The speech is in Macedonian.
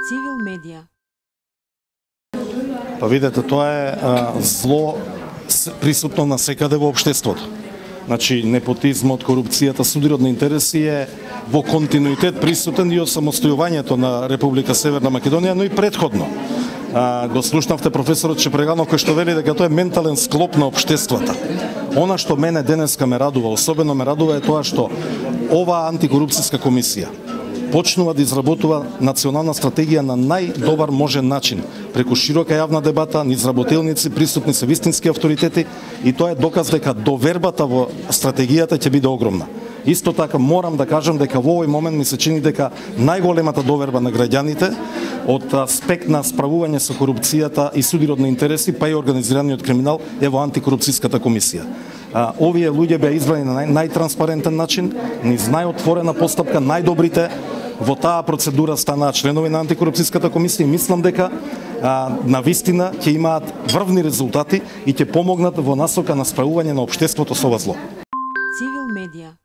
Цивил медија. Па видете, тоа е зло присутно на секаде во општеството. Значи, непотизмот, корупцијата, судирот на интереси е во континуитет присутен и од самостојувањето на Република Северна Македонија, но и предходно. Го слушнавте професорот Чепреганов кој што вели дека тоа е ментален склоп на општествата. Она што мене денеска ме радува, особено ме радува е тоа што оваа антикорупцијска комисија почнува да изработува национална стратегија на најдобар можен начин, преку широка јавна дебата, низ работелници, присутни се вистински авторитети, и тоа е доказ дека довербата во стратегијата ќе биде огромна. Исто така морам да кажам дека во овој момент ми се чини дека најголемата доверба на граѓаните од аспект на справување со корупцијата и судирот на интереси, па и организираниот криминал е во антикорупцијската комисија. Овие луѓе беа избрани на најтранспарентен начин, низ најотворена постапка, најдобрите во таа процедура станаа членови на антикорупцијската комисија и мислам дека навистина ќе имаат врвни резултати и ќе помогнат во насока на справување на општеството со ова зло. Цивил медија.